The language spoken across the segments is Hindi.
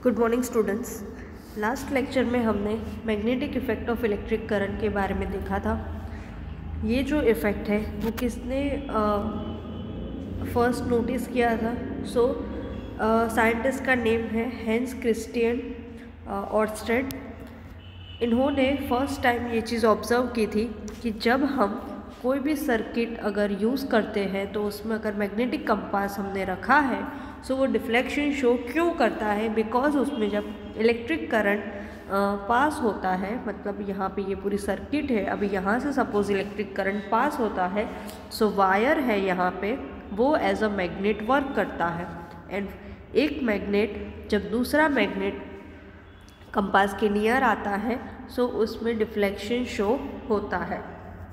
Good morning students. Last lecture में हमने magnetic effect of electric current के बारे में देखा था। ये जो इफ़ेक्ट है वो किसने फर्स्ट नोटिस किया था? साइंटिस्ट का नेम है हैंस क्रिस्टियन ऑर्स्टेड। इन्होंने फर्स्ट टाइम ये चीज़ ऑब्ज़र्व की थी कि जब हम कोई भी सर्किट अगर यूज़ करते हैं तो उसमें अगर मैग्नेटिक कंपास हमने रखा है सो वो डिफ्लेक्शन शो क्यों करता है, बिकॉज उसमें जब इलेक्ट्रिक करंट पास होता है, मतलब यहाँ पे ये पूरी सर्किट है, अभी यहाँ से सपोज इलेक्ट्रिक करंट पास होता है सो वायर है यहाँ पे वो एज अ मैग्नेट वर्क करता है। एंड एक मैग्नेट जब दूसरा मैग्नेट कंपास के नियर आता है सो उसमें डिफ्लेक्शन शो होता है।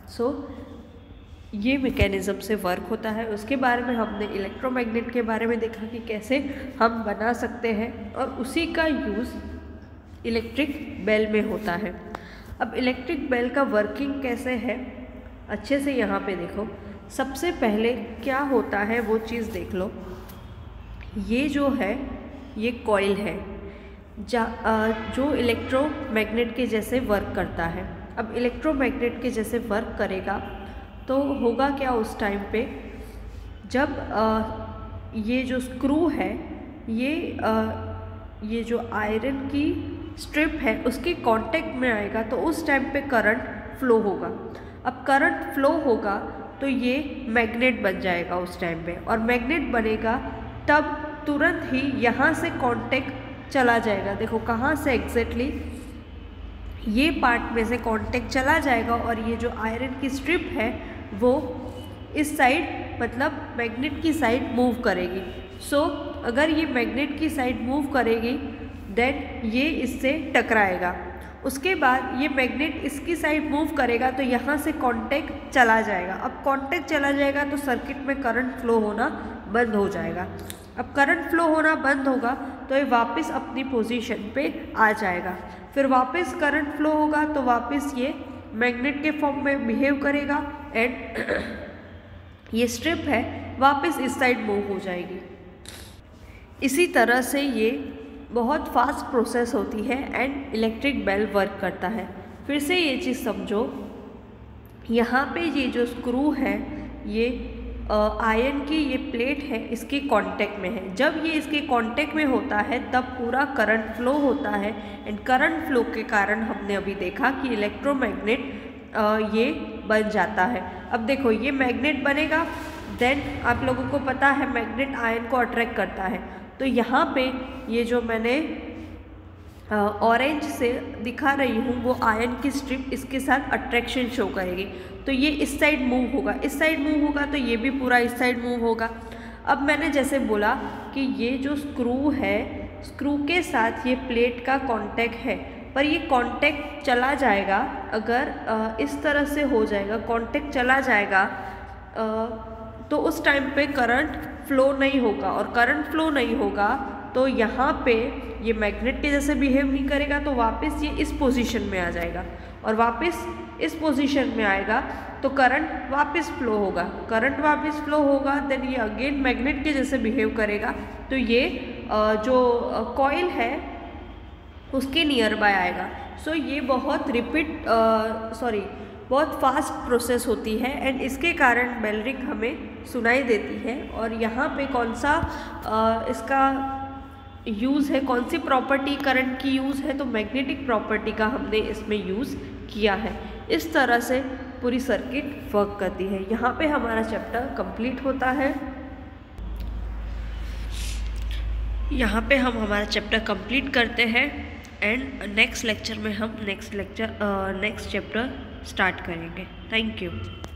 ये मैकेनिज़्म से वर्क होता है। उसके बारे में हमने इलेक्ट्रोमैग्नेट के बारे में देखा कि कैसे हम बना सकते हैं, और उसी का यूज़ इलेक्ट्रिक बेल में होता है। अब इलेक्ट्रिक बेल का वर्किंग कैसे है अच्छे से यहाँ पे देखो। सबसे पहले क्या होता है वो चीज़ देख लो। ये जो है ये कॉइल है जो इलेक्ट्रोमैग्नेट के जैसे वर्क करता है। अब इलेक्ट्रोमैग्नेट के जैसे वर्क करेगा तो होगा क्या उस टाइम पे, जब ये जो स्क्रू है ये जो आयरन की स्ट्रिप है उसके कांटेक्ट में आएगा तो उस टाइम पे करंट फ्लो होगा। अब करंट फ्लो होगा तो ये मैग्नेट बन जाएगा उस टाइम पे, और मैग्नेट बनेगा तब तुरंत ही यहाँ से कांटेक्ट चला जाएगा। देखो कहाँ से एग्जैक्टली ये पार्ट में से कांटेक्ट चला जाएगा, और ये जो आयरन की स्ट्रिप है वो इस साइड मतलब मैग्नेट की साइड मूव करेगी। अगर ये मैग्नेट की साइड मूव करेगी देन ये इससे टकराएगा। उसके बाद ये मैग्नेट इसकी साइड मूव करेगा तो यहाँ से कांटेक्ट चला जाएगा। अब कांटेक्ट चला जाएगा तो सर्किट में करंट फ्लो होना बंद हो जाएगा। अब करंट फ्लो होना बंद होगा तो ये वापस अपनी पोजीशन पे आ जाएगा। फिर वापस करंट फ्लो होगा तो वापस ये मैग्नेट के फॉर्म में बिहेव करेगा एंड ये स्ट्रिप है वापस इस साइड मूव हो जाएगी। इसी तरह से ये बहुत फास्ट प्रोसेस होती है एंड इलेक्ट्रिक बेल वर्क करता है। फिर से ये चीज़ समझो, यहाँ पे ये जो स्क्रू है ये आयरन की ये प्लेट है इसके कांटेक्ट में है। जब ये इसके कांटेक्ट में होता है तब पूरा करंट फ्लो होता है, एंड करंट फ्लो के कारण हमने अभी देखा कि इलेक्ट्रोमैग्नेट ये बन जाता है। अब देखो ये मैग्नेट बनेगा, देन आप लोगों को पता है मैग्नेट आयरन को अट्रैक्ट करता है। तो यहाँ पे ये जो मैंने ऑरेंज से दिखा रही हूँ वो आयरन की स्ट्रिप इसके साथ अट्रैक्शन शो करेगी, तो ये इस साइड मूव होगा, इस साइड मूव होगा तो ये भी पूरा इस साइड मूव होगा। अब मैंने जैसे बोला कि ये जो स्क्रू है स्क्रू के साथ ये प्लेट का कांटेक्ट है, पर ये कांटेक्ट चला जाएगा अगर इस तरह से हो जाएगा, कांटेक्ट चला जाएगा तो उस टाइम पे करंट फ्लो नहीं होगा, और करंट फ्लो नहीं होगा तो यहाँ पे ये मैग्नेट के जैसे बिहेव नहीं करेगा तो वापस ये इस पोजीशन में आ जाएगा, और वापस इस पोजीशन में आएगा तो करंट वापस फ्लो होगा। करंट वापस फ्लो होगा देन ये अगेन मैग्नेट के जैसे बिहेव करेगा तो ये जो कॉइल है उसके नियर बाय आएगा। ये बहुत बहुत फास्ट प्रोसेस होती है एंड इसके कारण बेल रिंग हमें सुनाई देती है। और यहाँ पे कौन सा इसका यूज़ है, कौन सी प्रॉपर्टी करंट की यूज़ है, तो मैग्नेटिक प्रॉपर्टी का हमने इसमें यूज़ किया है। इस तरह से पूरी सर्किट वर्क करती है। यहाँ पे हमारा चैप्टर कंप्लीट होता है। यहाँ पे हम हमारा चैप्टर कंप्लीट करते हैं एंड नेक्स्ट लेक्चर में हम नेक्स्ट चैप्टर स्टार्ट करेंगे। Thank you.